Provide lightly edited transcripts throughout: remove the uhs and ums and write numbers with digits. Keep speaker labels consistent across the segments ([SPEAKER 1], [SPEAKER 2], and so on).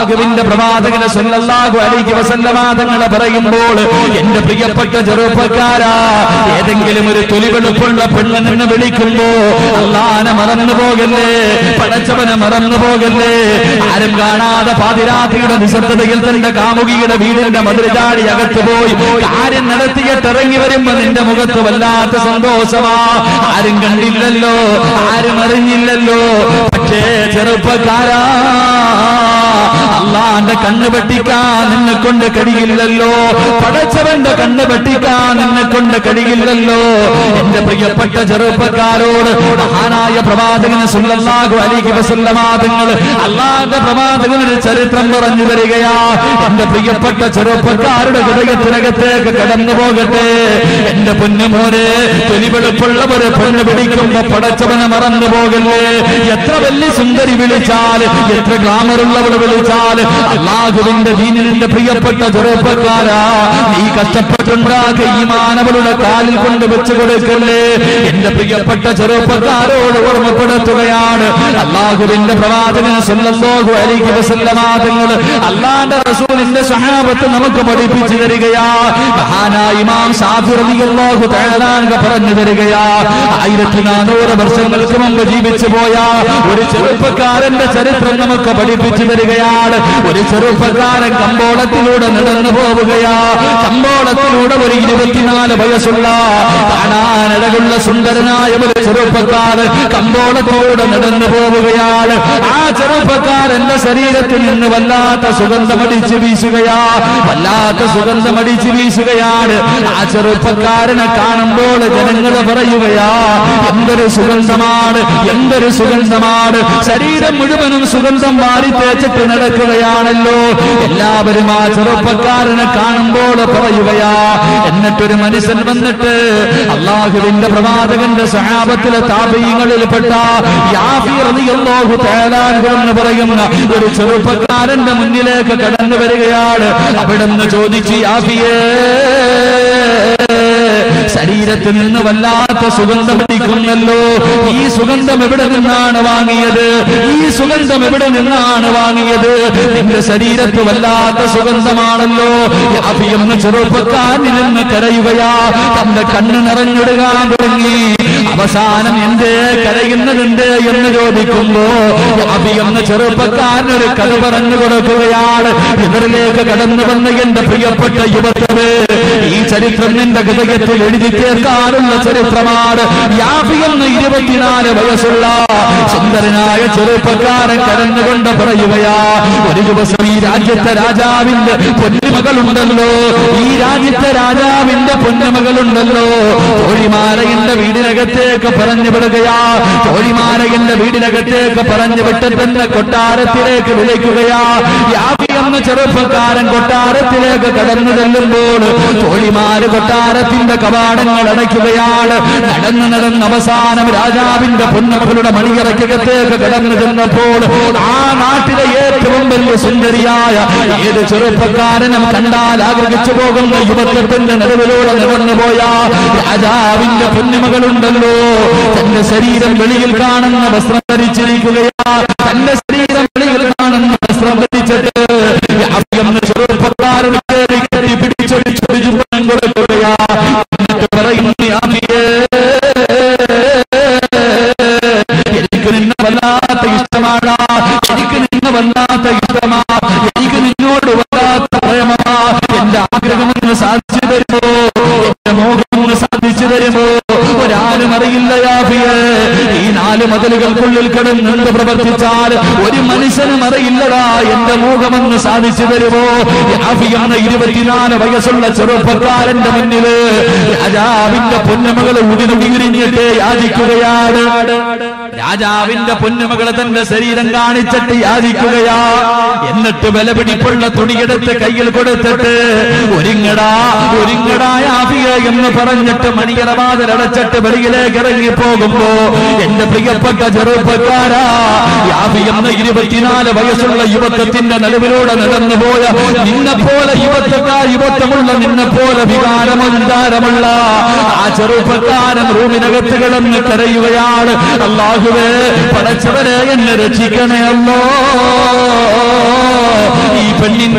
[SPEAKER 1] അല്ലാഹുവിന്റെ പ്രവാചകൻ സല്ലല്ലാഹു അലൈഹി വസല്ലമ തങ്ങൾ പറയുമ്പോൾ എന്റെ പ്രിയപ്പെട്ട ചെറുപ്പക്കാരാ, ഏതെങ്കിലും ഒരു തൊലിവെളുപ്പുള്ള പെണ്ണെന്ന് വിളിക്കുമ്പോ അല്ലാഹനെ മറന്നു പോകല്ലേ, പടച്ചവനെ മറന്നു പോകല്ലേ. ആരും കാണാതെ പാതിരാത്രിയുടെ നിശബ്ദതയിൽ തന്റെ കാമുകിയുടെ വീടിന്റെ മതിൽ ചാടി അകത്ത് പോയി കാര്യം നടത്തിയിട്ട് ഇറങ്ങി വരുമ്പോ നിന്റെ മുഖത്ത് വല്ലാത്ത സന്തോഷമാ. ആരും കണ്ടില്ലല്ലോ, ആരും അറിഞ്ഞില്ലല്ലോ. പക്ഷേ ചെറുപ്പക്കാരാ, അല്ലാഹുവിന്റെ കണ്ണ് വെട്ടിക്കാൻ നിന്നെ കൊണ്ട് കഴിയില്ലല്ലോ, പടച്ചവന്റെ കണ്ണ് വെട്ടിക്കാൻ നിന്നെ കൊണ്ട് കഴിയില്ലല്ലോ. എന്റെ പ്രിയപ്പെട്ട ചെറുപ്പക്കാരോട് മഹാനായ പ്രവാചകൻ സല്ലല്ലാഹു അലൈഹി വസല്ലമ തങ്ങൾ അല്ലാഹുവിന്റെ പ്രവാചകന്റെ ചരിത്രം പറഞ്ഞു വരികയാ. എന്റെ പ്രിയപ്പെട്ട ചെറുപ്പക്കാരുടെ ഹൃദയത്തിനകത്തേക്ക് കടന്നു പോകട്ടെ. എന്റെ പൊന്നുമോനെ, തൊലിവെളുപ്പുള്ള ഒരു പെണ്ണ് പിടിക്കുമ്പോ പടച്ചവനെ മറന്നു പോകല്ലേ. എത്ര വലിയ സുന്ദരി വിളിച്ചാൽ, എത്ര ഗ്ലാമറുള്ളവൾ വിളിച്ചാൽ, അല്ലാഹുവിന്റെ ദീനിന്റെ പ്രിയപ്പെട്ട ചെറുപ്പക്കാരാ, നീ കഷ്ടപ്പെട്ടുണ്ടാക്കിയ ഈമാൻ അവളുടെ കാലിൽ കൊണ്ട് വെച്ചു കൊടുക്കല്ലേ. എന്റെ പ്രിയപ്പെട്ട ചെറുപ്പക്കാരോട് ഓർമ്മപ്പെടുത്തുകയാണ്, അല്ലാഹുവിന്റെ പ്രവാചകൻ സല്ലല്ലാഹു അലൈഹി വസല്ലമ തങ്ങൾ അല്ലാഹുവിന്റെ റസൂലിന്റെ സ്വഹാബത്ത് നമുക്ക് പഠിപ്പിച്ചു തരികയാ. മഹാനായ ഇമാം ശാഫി റളിയല്ലാഹു തആല പറഞ്ഞു തരികയാ, 1400 വർഷങ്ങൾക്ക് മുമ്പ് ജീവിച്ചു പോയ ഒരു ചെറുപ്പക്കാരന്റെ ചരിത്രം നമുക്ക് പഠിപ്പിച്ചു തരികയാണ്. ഒരു ചെറുപ്പക്കാരൻ കമ്പോളത്തിലൂടെ നടന്നു പോവുകയാ. കമ്പോളത്തിലൂടെ ഒരു 24 വയസ്സുള്ള കാണാനഴകുള്ള സുന്ദരനായ ഒരു ചെറുപ്പക്കാരൻ കമ്പോളത്തിലൂടെ നടന്നു പോവുകയാണ്. ആ ചെറുപ്പക്കാരന്റെ ശരീരത്തിൽ നിന്ന് വല്ലാത്ത സുഗന്ധമടിച്ച് വീശുകയാ, വല്ലാത്ത സുഗന്ധമടിച്ച് വീശുകയാണ്. ആ ചെറുപ്പക്കാരനെ കാണുമ്പോൾ ജനങ്ങൾ പറയുകയാ, എന്തൊരു സുഗന്ധമാണ്, എന്തൊരു സുഗന്ധമാണ്. ശരീരം മുഴുവനും സുഗന്ധം വാരി തേച്ചിട്ട് നടക്കുകയാണല്ലോ. എല്ലാവരും ആ ചെറുപ്പക്കാരനെ കാണുമ്പോൾ പറയുകയാ. എന്നിട്ടൊരു മനുഷ്യൻ വന്നിട്ട് അല്ലാഹുവിന്റെ പ്രവാചകന്റെ സ്വഹാബത്തിലെ താബഈങ്ങളിൽപ്പെട്ട യാഫി റളിയല്ലാഹു തആല എന്ന് പറയുന്ന ഒരു ചെറുപ്പക്കാരന്റെ മുന്നിലേക്ക് കടന്നു വരികയാണ്. അവിടുന്ന് ചോദിച്ചു, യാഫിയേ, ശരീരത്തിൽ നിന്ന് വല്ലാത്ത സുഗന്ധം അടിക്കുന്നല്ലോ, ഈ സുഗന്ധം എവിടെ നിന്നാണ് വാങ്ങിയത്? ഈ സുഗന്ധം എവിടെ നിന്നാണ് വാങ്ങിയത്? നിന്റെ ശരീരത്ത് വല്ലാത്ത സുഗന്ധമാണല്ലോ. യാഫി എന്ന് ചെറുപ്പക്കാരനിൽ നിന്ന് കരയുകയാ. തന്റെ കണ്ണ് നിറഞ്ഞിടുകാൻ തുടങ്ങി. അവസാനം എന്തേ കരയുന്നതെന്തേ എന്ന് ചോദിക്കുമ്പോ യാഫി എന്ന ചെറുപ്പക്കാരനൊരു കഥ പറഞ്ഞു കൊടുക്കുകയാണ്. ഇവരിലേക്ക് കടന്നു വന്ന എന്റെ പ്രിയപ്പെട്ട യുവത്വേ, ഈ ചരിത്രം നിന്റെ ഹൃദയത്തിൽ എഴുതി ചേർക്കാനുള്ള ചരിത്രമാണ്. യാഫി എന്ന 24 വയസ്സുള്ള സുന്ദരനായ ചെറുപ്പക്കാരൻ കരഞ്ഞുകൊണ്ട് പറയുകയാ, ഒരു ദിവസം ഈ രാജ്യത്തെ രാജാവിന്റെ പൊന്നുമകളുണ്ടല്ലോ, ഈ രാജ്യത്തെ രാജാവിന്റെ പൊന്നുമകളുണ്ടല്ലോ, തോഴിമാരയുടെ വീടിനകത്തേക്ക് പറഞ്ഞു വിടുകയാ. തോഴിമാരയുടെ വീടിനകത്തേക്ക് പറഞ്ഞു വിട്ടിട്ട് തന്നെ കൊട്ടാരത്തിലേക്ക് വിളിക്കുകയാ. യാഫി എന്ന ചെറുപ്പക്കാരൻ കൊട്ടാരത്തിലേക്ക് കടന്നു ചെല്ലുമ്പോൾ തോഴിമാര് കൊട്ടാരത്തിന്റെ കവാടങ്ങൾ അടയ്ക്കുകയാണ്. നടന്ന് നടന്ന് അവസാനം രാജാവിന്റെ പൊന്നമകളുടെ മണിയറയ്ക്കകത്തേക്ക് കടന്നു ചെന്നപ്പോൾ ആ നാട്ടിലെ ഏറ്റവും വലിയ സുന്ദരിയായ ഏത് ചെറുപ്പക്കാരനും കണ്ടാൽ ആഗ്രഹിച്ചു പോകുന്ന യുവത്വത്തിന്റെ നടുവിലൂടെ നടന്നുപോയ രാജാവിന്റെ പൊന്നുമകളുണ്ടല്ലോ, തന്റെ ശരീരം വെളിയിൽ കാണുന്ന വസ്ത്രം ധരിച്ചിരിക്കുകയാ. തന്റെ ശരീരം വെളിയിൽ കാണുന്ന വസ്ത്രം ധരിച്ചിട്ട് ചെറുപ്പക്കാരൻ പിടിച്ചൊരു ചുംബനം കൊടുക്കുകയാ. എന്നിട്ട് പറയുന്നു, എനിക്ക് നിന്നെ വല്ലാത്ത ഇഷ്ടമാണ്, എനിക്ക് നിന്നെ വല്ലാത്ത ഇഷ്ടമാ, എനിക്ക് നിന്നോട് വല്ലാത്ത പ്രേമമാ. എന്റെ ആഗ്രഹമെന്ന് സാധിച്ചു തരുമോ? എന്റെ മോഹമെന്ന് സാധിച്ചു തരുമോ? ഒരാരും അറിയില്ല യാഫിയെ. ഈ 4 മതിലുകൾക്കുള്ളിൽ കിടന്നുകൊണ്ട് പ്രവർത്തിച്ചാൽ ഒരു മനുഷ്യനും അറിയില്ലടാ എന്റെ മോഹമെന്ന് സാധിച്ചു തരുമോ? യാഫി എന്ന 24 വയസ്സുള്ള ചെറുപ്പക്കാരന്റെ മുന്നില് രാജാവിന്റെ പൊന്നുമകൾ ഉതിരിഞ്ഞിട്ട് യാചിക്കുകയാണ്. രാജാവിന്റെ പൊന്നുമകൾ തന്റെ ശരീരം കാണിച്ചിട്ട് യാചിക്കുകയാ. എന്നിട്ട് വിലപിടിപ്പുള്ള തുണിയെടുത്ത് കയ്യിൽ കൊടുത്തിട്ട് ഒരുങ്ങടാ ഒരുങ്ങടാ യാഫിയ എന്ന് പറഞ്ഞിട്ട് മണിയറവാതിൽ അടച്ചിട്ട് വെളിയിലേക്ക് ഇറങ്ങി പോകുമ്പോ എന്റെ പ്രിയപ്പെട്ട ചെറുപ്പക്കാരാ, യാഫി എന്ന 24 വയസ്സുള്ള യുവത്വത്തിന്റെ നടുവിലൂടെ നടന്നുപോയ നിന്നെപ്പോലെ യുവത്വമുള്ള നിന്നെപ്പോലെ വികാരമുള്ള ആ ചെറുപ്പക്കാരൻ റൂമിനകത്ത് കിടന്ന് കരയുകയാണ്. അല്ലാഹുവേ, പടച്ചവനെ എന്നെ രക്ഷിക്കണേ അല്ലോ.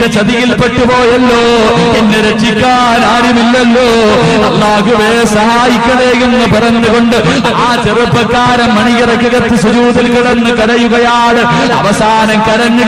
[SPEAKER 1] പെണ്ണിന്റെ ചതിയിൽ പെട്ടുപോയല്ലോ, എന്നെ രക്ഷിക്കാൻ ആരുമില്ലല്ലോ, അല്ലാഹുവേ സഹായിക്കണേ എന്ന് പറഞ്ഞുകൊണ്ട് ആ ചെറുപ്പക്കാരൻ മണിയറക്കകത്ത് സുജൂദിൽ കിടന്ന് കരയുകയാണ്. അവസാനം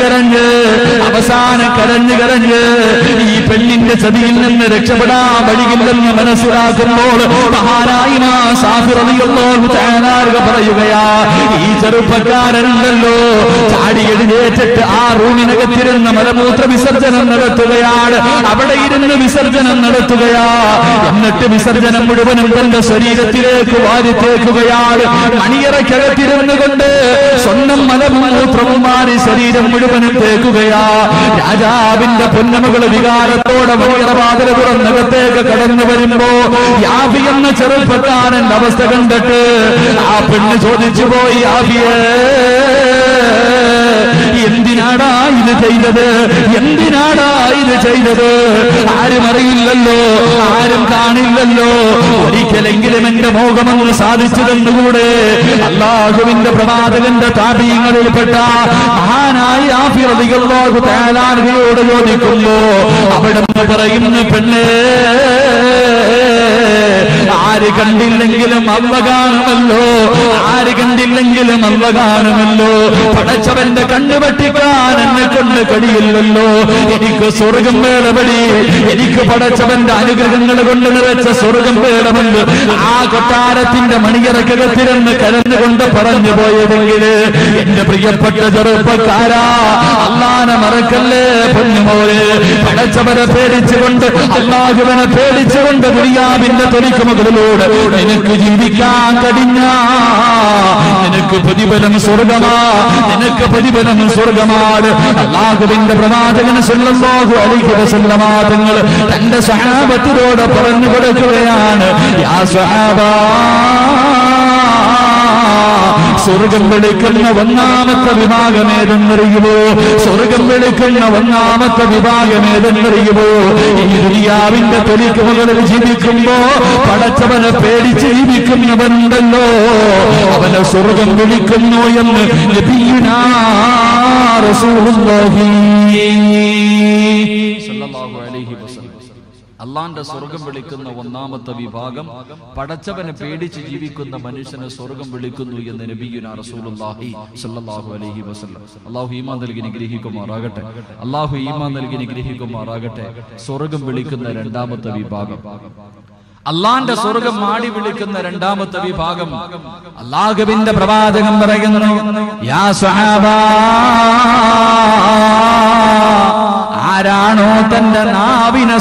[SPEAKER 1] കരഞ്ഞ് ഈ പെണ്ണിന്റെ ചതിയിൽ നിന്ന് രക്ഷപ്പെടാൻ വഴിയില്ലെന്ന് മനസ്സിലാക്കുമ്പോൾ മഹാനായ ഇമാം ശാഫിഈ റളിയല്ലാഹു തആല പറയുകയാ, ഈ ചെറുപ്പക്കാരനുണ്ടല്ലോ ചാടി എഴുന്നേറ്റിട്ട് ആ റൂമിനകത്തിരുന്ന് മലമൂത്ര വിസർജനം നടത്തുകയാണ്. അവിടെ ഇരുന്ന് വിസർജനം നടത്തുകയാ. എന്നിട്ട് വിസർജനം മുഴുവനും തന്റെ ശരീരത്തിലേക്ക് വാരിത്തേക്കുകയാണ്. മണിയറയ്ക്കകത്തിരുന്നു കൊണ്ട് സ്വന്തം മലമൂത്രവും മാറി ശരീരം മുഴുവനും തേക്കുകയാ. രാജാവിന്റെ പൊന്നമകള് വികാരത്തോടെ മണിയറവാതിൽ തുറന്നകത്തേക്ക് കടന്നു വരുമ്പോ യാഫി എന്ന ചെറുപ്പക്കാരന്റെ അവസ്ഥ കണ്ടിട്ട് ആ പെണ്ണ് ചോദിച്ചു പോയി, യാഫിയേ എന്തിനാടാ ഇത് ചെയ്തത്? ആരും അറിയില്ലല്ലോ, ആരും കാണില്ലല്ലോ, ഒരിക്കലെങ്കിലും എന്റെ മോഹമെന്ന് സാധിച്ചു തന്നുകൂടെ? അല്ലാഹുവിന്റെ പ്രവാചകന്റെ താബീങ്ങളിൽപ്പെട്ട മഹാനായ യാഫി റളിയല്ലാഹു തആല അൻഹുവോട് ചോദിക്കുമ്പോ അവിടുന്ന് പറയുന്നു, പെണ്ണേ ആര് കണ്ടില്ലെങ്കിലും അള്ള കാണുമല്ലോ, പടച്ചവന്റെ കണ്ണ് വെട്ടിക്കാൻ എന്നെ കൊണ്ട് കഴിയില്ലല്ലോ. എനിക്ക് സ്വർഗം വേണമടി, എനിക്ക് പടച്ചവന്റെ അനുഗ്രഹങ്ങൾ കൊണ്ട് നിറച്ച സ്വർഗം വേണമെന്ന് ആ കൊട്ടാരത്തിന്റെ മണിയറക്കകത്തിരുന്ന് കരഞ്ഞുകൊണ്ട് പറഞ്ഞു പോയതെങ്കില് എന്റെ പ്രിയപ്പെട്ട ചെറുപ്പക്കാരാ, അല്ലാഹനെ മറക്കല്ലേ പൊന്നുമോനെ. പടച്ചവനെ പേടിച്ചുകൊണ്ട്, അല്ലാഹുവിനെ പേടിച്ചുകൊണ്ട് ദുനിയാവിന്റെ തൊലിക്ക് മുകളിലൂടെ നിനക്ക് ജീവിക്കാൻ കഴിഞ്ഞ നിനക്ക് പ്രതിഫലം സ്വർഗമാണ്. അല്ലാഹുവിന്റെ പ്രവാചകൻ സല്ലല്ലാഹു അലൈഹി വസല്ലമ തങ്ങൾ തന്റെ സ്വഹാബത്തിനോട് പറഞ്ഞു കൊടുക്കുകയാണ്, യാ സ്വഹാബാ, സ്വർഗം വിളിക്കുന്ന ഒന്നാമത്തെ വിഭാഗമേതെന്നറിയുമോ? ഈ ദുനിയാവിന്റെ തൊലിക്ക് മുകളിൽ ജീവിക്കുമ്പോ പടച്ചവനെ പേടിച്ച് ജീവിക്കുന്നവനുണ്ടല്ലോ, അവനെ സ്വർഗം വിളിക്കുന്നു എന്ന് നബിയുനാ റസൂലുള്ളാഹി സ്വല്ലല്ലാഹു അലൈഹി വസല്ലം. അള്ളാന്റെ സ്വർഗം വിളിക്കുന്ന ഒന്നാമത്തെ വിഭാഗം പടച്ചവനെ പേടിച്ച് ജീവിക്കുന്ന മനുഷ്യനെ സ്വർഗം വിളിക്കുന്നു എന്ന് നബിയുനാ റസൂലുള്ളാഹി സ്വല്ലല്ലാഹു അലൈഹി വസല്ലം. അല്ലാഹു ഈമാൻ നൽകി അനുഗ്രഹിക്കുമാറാകട്ടെ. സ്വർഗം വിളിക്കുന്ന രണ്ടാമത്തെ വിഭാഗം, അള്ളാന്റെ സ്വർഗം മാടി വിളിക്കുന്ന രണ്ടാമത്തെ വിഭാഗം, അല്ലാഹുവിന്റെ പ്രവാചകൻ പറയുന്നു, യാ സ്വഹാബാ, ആരാണോ തന്റെ നാവിനെ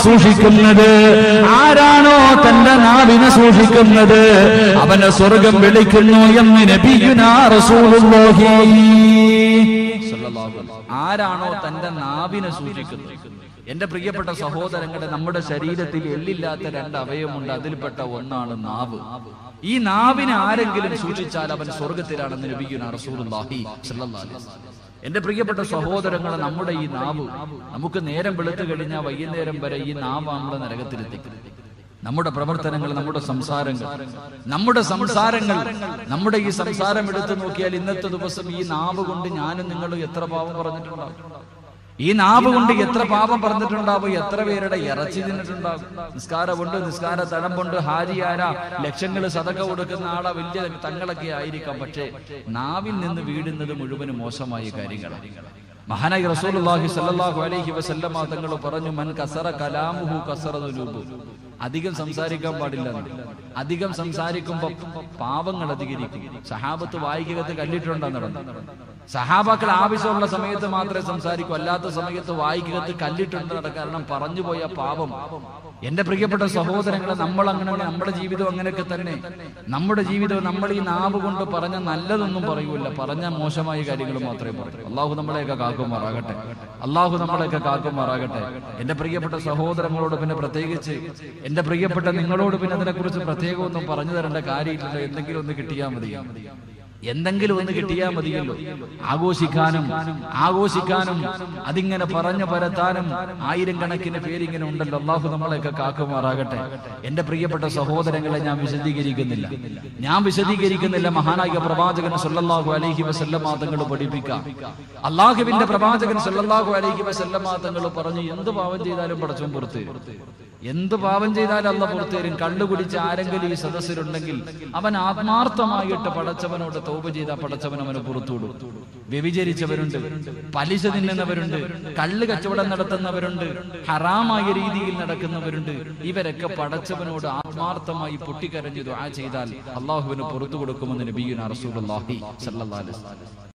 [SPEAKER 1] സൂക്ഷിക്കുന്നത്, അവനെ സ്വർഗം വിളിക്കുന്നു എന്ന് നബിയുനാ റസൂലുള്ളാഹി സ്വല്ലല്ലാഹു അലൈഹി വസല്ലം. ആരാണോ തന്റെ നാവിനെ സൂക്ഷിക്കുന്നത്? എന്റെ പ്രിയപ്പെട്ട സഹോദരങ്ങളുടെ, നമ്മുടെ ശരീരത്തിൽ എല്ലില്ലാത്ത രണ്ട് അവയവമുണ്ട്, അതിൽപ്പെട്ട ഒന്നാണ് നാവ്. ഈ നാവിനെ ആരെങ്കിലും സൂക്ഷിച്ചാൽ അവൻ സ്വർഗത്തിലാണെന്ന് നബിയുനാ റസൂലുള്ളാഹി സ്വല്ലല്ലാഹു അലൈഹി വസല്ലം. എന്റെ പ്രിയപ്പെട്ട സഹോദരങ്ങളെ, നമ്മുടെ ഈ നാവ്, നമുക്ക് നേരം വെളുത്തു കഴിഞ്ഞാൽ വൈകുന്നേരം വരെ ഈ നാവ് നമ്മുടെ നരകത്തിലെത്തി. നമ്മുടെ പ്രവർത്തനങ്ങൾ, നമ്മുടെ ഈ സംസാരം എടുത്തു നോക്കിയാൽ ഇന്നത്തെ ദിവസം ഈ നാവ് കൊണ്ട് ഞാനും നിങ്ങളും എത്ര പാപം പറഞ്ഞിട്ടുണ്ടാവും? ഈ നാവ് കൊണ്ട് എത്ര പാപം പറഞ്ഞിട്ടുണ്ടാവും? എത്ര പേരുടെ ഇറച്ചി തിന്നിട്ടുണ്ടാവും? നിസ്കാരമുണ്ട്, നിസ്കാര തഴമ്പുണ്ട്, ഹാജിയാരാ, ലക്ഷങ്ങൾ സദഖ കൊടുക്കുന്ന ആളാ, വലിയ തങ്ങളൊക്കെ ആയിരിക്കാം. പക്ഷേ നാവിൽ നിന്ന് വീഴുന്നത് മുഴുവനും മോശമായ കാര്യങ്ങളാണ്. മഹാനായ റസൂലുള്ളാഹി സ്വല്ലല്ലാഹു അലൈഹി വസല്ലമ തങ്ങൾ പറഞ്ഞു, മൻ കസറ കലാമുഹു കസറ ദുനൂബു. അധികം സംസാരിക്കാൻ പാടില്ല. അധികം സംസാരിക്കുമ്പോ പാപങ്ങൾ അധികരിക്കും. സഹാബത്ത് വായിക്കകത്ത് കല്ലിട്ടുണ്ടെന്ന് നടന്നു. സഹാബാക്കൾ ആവശ്യമുള്ള സമയത്ത് മാത്രമേ സംസാരിക്കൂ, അല്ലാത്ത സമയത്ത് വായിക്കകത്ത് കല്ലിട്ടുണ്ട്. കാരണം പറഞ്ഞുപോയ പാപം. എന്റെ പ്രിയപ്പെട്ട സഹോദരങ്ങളെ, നമ്മൾ അങ്ങനെ, നമ്മുടെ ജീവിതം അങ്ങനെയൊക്കെ തന്നെ. നമ്മുടെ ജീവിതം, നമ്മൾ ഈ നാവ് കൊണ്ട് പറഞ്ഞ നല്ലതൊന്നും പറയൂല, പറഞ്ഞ മോശമായ കാര്യങ്ങൾ മാത്രമേ പറയൂ. അള്ളാഹു നമ്മളെയൊക്കെ കാക്കുമാറാകട്ടെ. എന്റെ പ്രിയപ്പെട്ട സഹോദരങ്ങളോട് പിന്നെ പ്രത്യേകിച്ച് എന്റെ പ്രിയപ്പെട്ട നിങ്ങളോട് പിന്നെ അതിനെക്കുറിച്ച് പ്രത്യേകം ഒന്നും പറഞ്ഞു തരേണ്ട കാര്യമില്ല. എന്തെങ്കിലും ഒന്ന് കിട്ടിയാൽ മതി. എന്തെങ്കിലും ഒന്ന് കിട്ടിയാൽ മതിയല്ലോ. ആഘോഷിക്കാനും അതിങ്ങനെ പറഞ്ഞു പരത്താനും 1000 കണക്കിന് പേരിങ്ങനെ ഉണ്ടല്ലോ. അള്ളാഹു നമ്മളെയൊക്കെ കാക്കുമാറാകട്ടെ. എന്റെ പ്രിയപ്പെട്ട സഹോദരങ്ങളെ, ഞാൻ വിശദീകരിക്കുന്നില്ല. മഹാനായ പ്രവാചകൻ സല്ലല്ലാഹു അലൈഹി വസല്ലമ തങ്ങൾ പഠിപ്പിക്കാം. അള്ളാഹുവിന്റെ പ്രവാചകൻ സല്ലല്ലാഹു അലൈഹി വസല്ലമ തങ്ങൾ പറഞ്ഞു, എന്ത് പാപം ചെയ്താലും പടച്ചവൻ പുറത്തു തരും. എന്ത് പാപം ചെയ്താലും അള്ളാഹ് പുറത്തു തരും. കള്ളു കുടിച്ച് ആരെങ്കിലും ഈ സദസ്സിലുണ്ടെങ്കിൽ അവൻ ആത്മാർത്ഥമായിട്ട് പടച്ചവനോട് തൗബ ചെയ്താൽ പടച്ചവൻ അവന് പുറത്തുവിടും. വ്യഭിചരിച്ചവരുണ്ട്, പലിശ തിന്നുന്നവരുണ്ട്, കള്ള് കച്ചവടം നടത്തുന്നവരുണ്ട്, ഹറാമായ രീതിയിൽ നടക്കുന്നവരുണ്ട്. ഇവരൊക്കെ പടച്ചവനോട് ആത്മാർത്ഥമായി പൊട്ടിക്കരഞ്ഞു ദുആ ചെയ്താൽ അള്ളാഹുവിന് പുറത്തു കൊടുക്കുമെന്ന് നബിയുനാ റസൂലുള്ളാഹി സ്വല്ലല്ലാഹു അലൈഹി വസല്ലം.